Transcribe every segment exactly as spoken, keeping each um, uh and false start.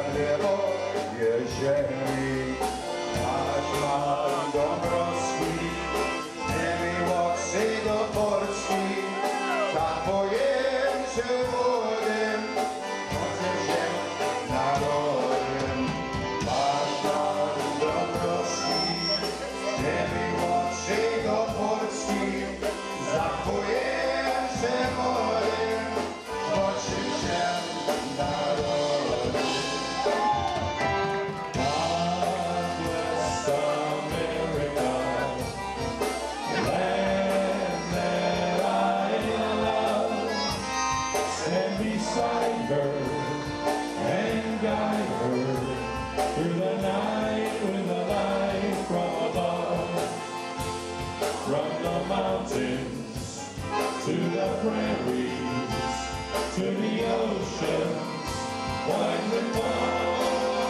drzewo jeżeli aż mam Dąbrowski, ziemi łosy do Polski, tak powiem się młodym, chodzę się narodem. Aż mam Dąbrowski, ziemi łosy do Polski, tak powiem się młodym, chodzę się narodem. Beside her and guide her through the night with a light from above, from the mountains to the prairies to the oceans wide with love.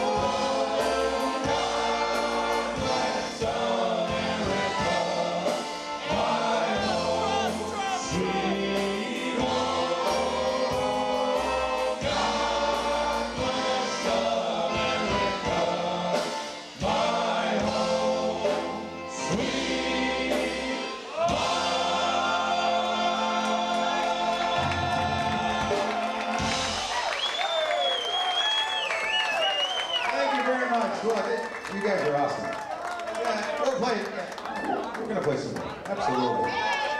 God bless America, my home, sweet home. You guys are awesome. Yeah, we'll play. Yeah, we're gonna play some more. Absolutely.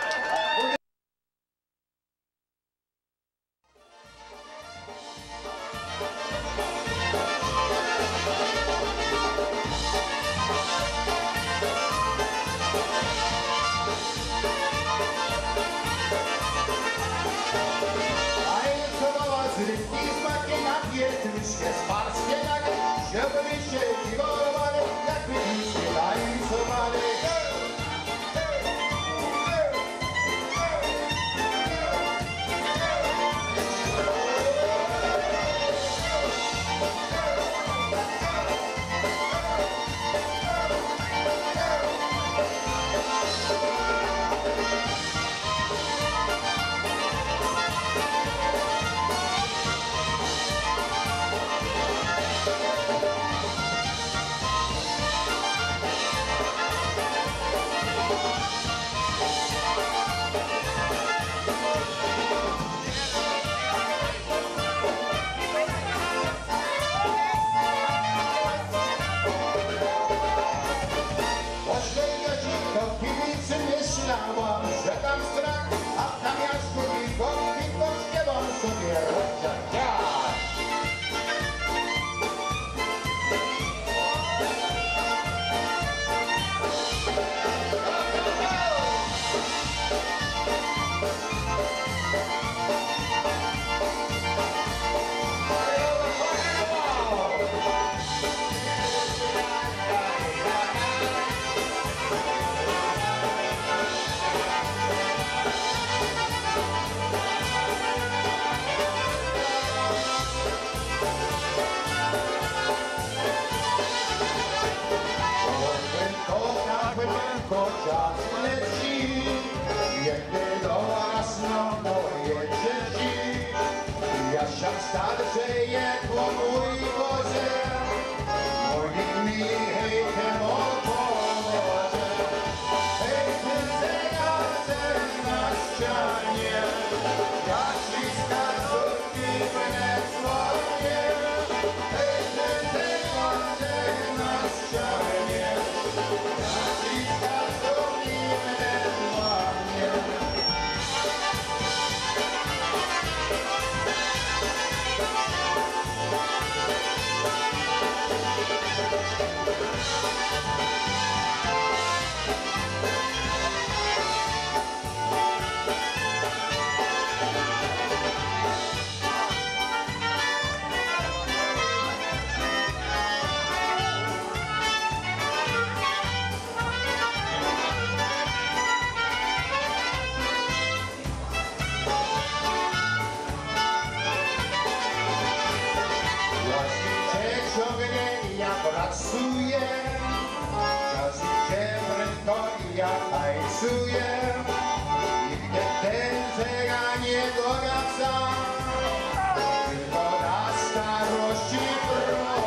Że tam strach, a na miastu i wątki pośpiewam sobie rociak. Czas leci, biegnie do nas na moje dzieci. Ja się starzeję po mój Boże, moim mi hejtem opowiadze. Hejtem zegarce na ścianie, jaśliska córki mnie słodnie. Hejtem zegarce na ścianie, jaśliska córki mnie słodnie. Pracuję, czas idzie prędko i ja tańcuję. I gdy ten zegar nie dogadza, tylko na starości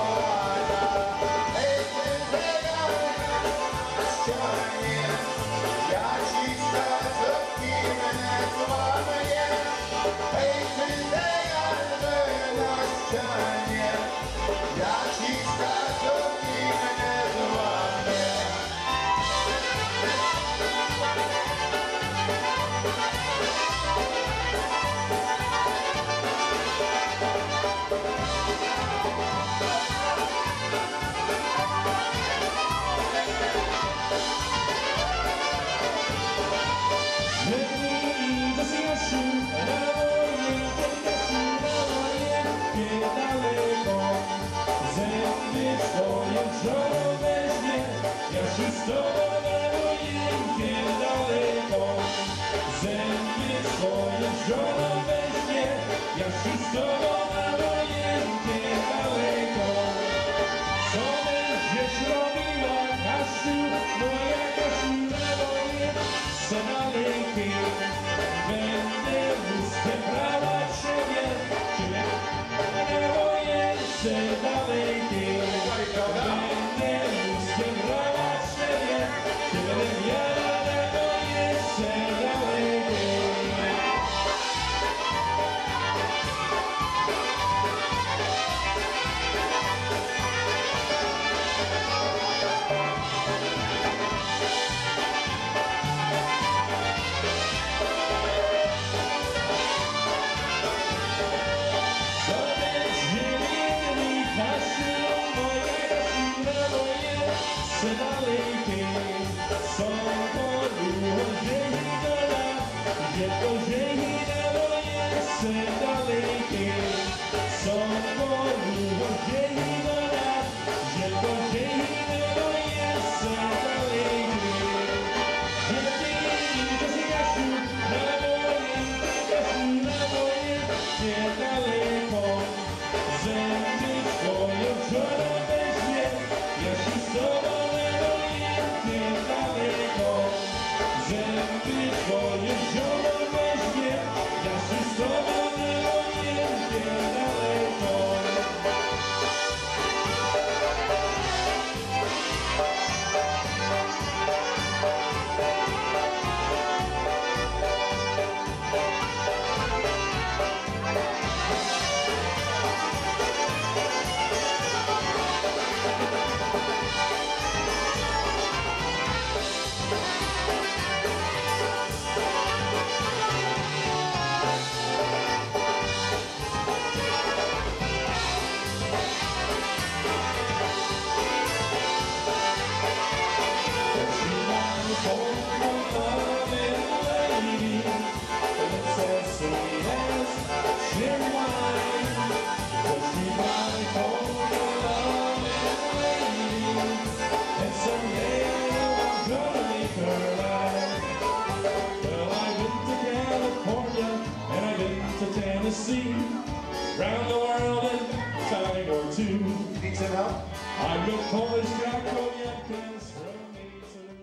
need some help? I'm the Polish Jack Cognac dance from me to the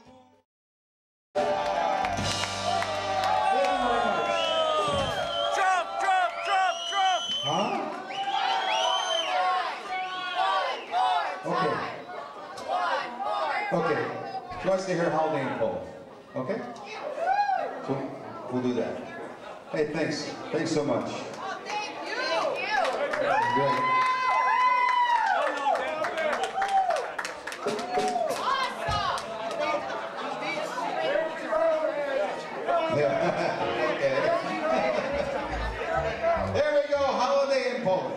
Trump, Trump, Trump, Trump! Huh? Okay. Okay. She wants to hear Holiday in Poland. Okay? So we'll do that. Hey, thanks. Thanks so much. Oh, thank you. Thank you. That's great. Yeah. Okay. There we go. Holiday in Poland.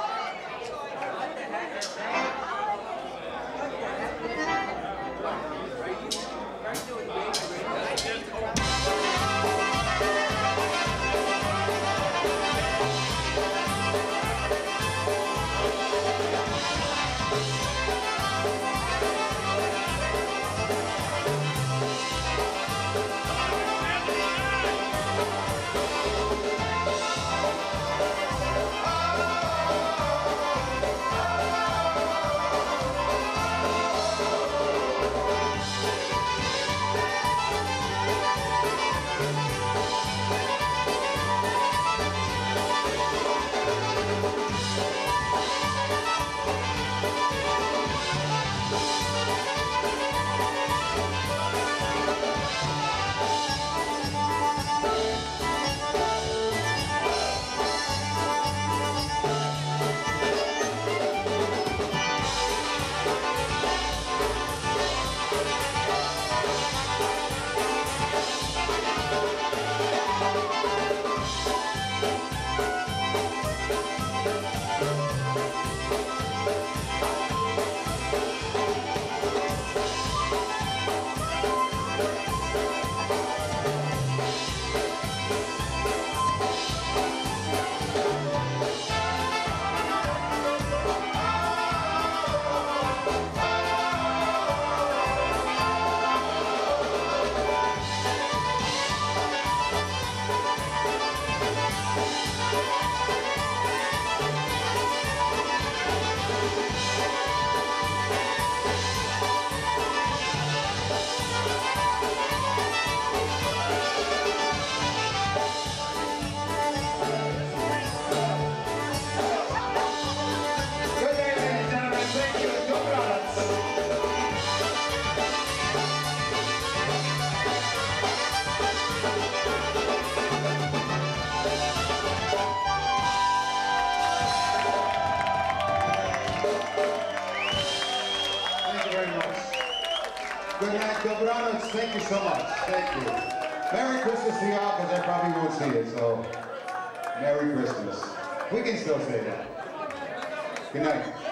Good night, Dobranoc. Thank you so much. Thank you. Merry Christmas to y'all, because I probably won't see it, so Merry Christmas. We can still say that. Good night.